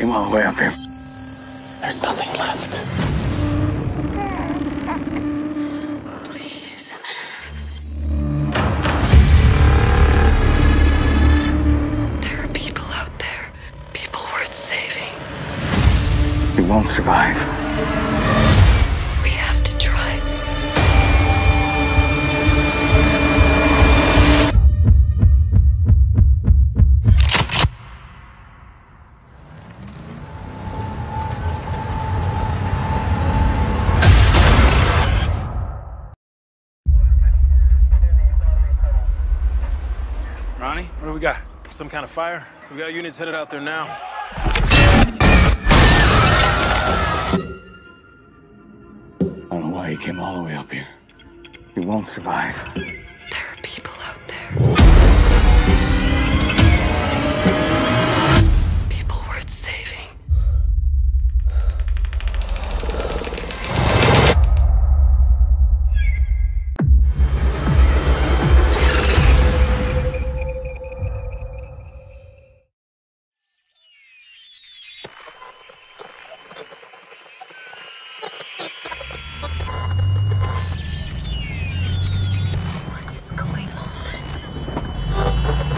came all the way up here. There's nothing left. Please. There are people out there. People worth saving. You won't survive. We have to try. Ronnie, what do we got? Some kind of fire? We got units headed out there now. I don't know why you came all the way up here. You won't survive. There are people out there. People worth saving. What is going on?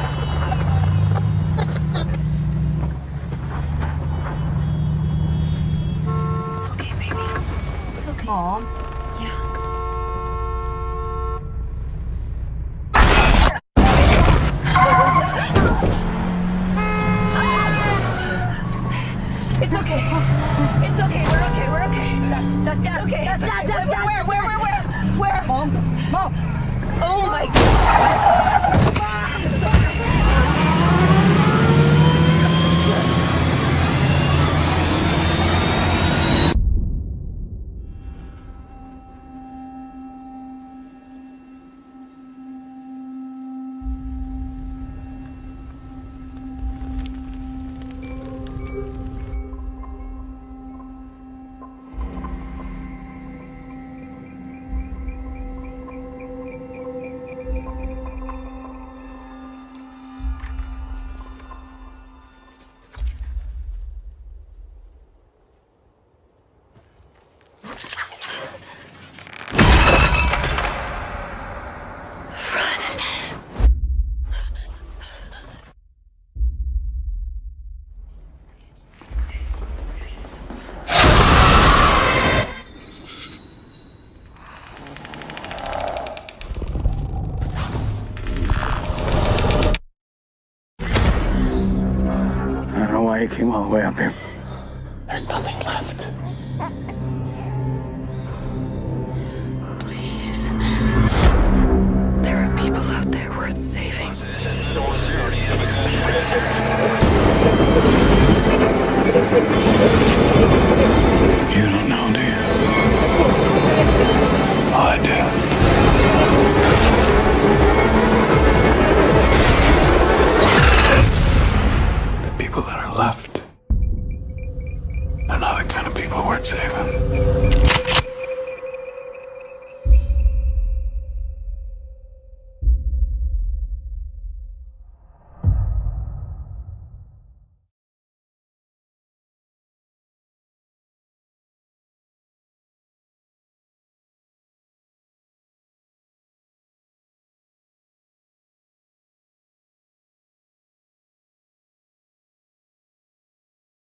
It's okay, baby. It's okay. Mom, Yeah. it's okay. It's okay. We're okay. We're okay. That's Dad. Okay. That's Dad. Dad. Where? Mom. Oh my God. I don't know why you came all the way up here. There's nothing left.